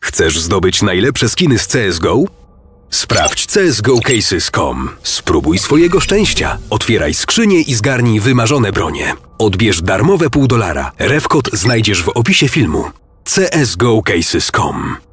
Chcesz zdobyć najlepsze skiny z CSGO? Sprawdź csgocases.com. Spróbuj swojego szczęścia. Otwieraj skrzynię i zgarnij wymarzone bronie. Odbierz darmowe $0,5. Refkod znajdziesz w opisie filmu. csgocases.com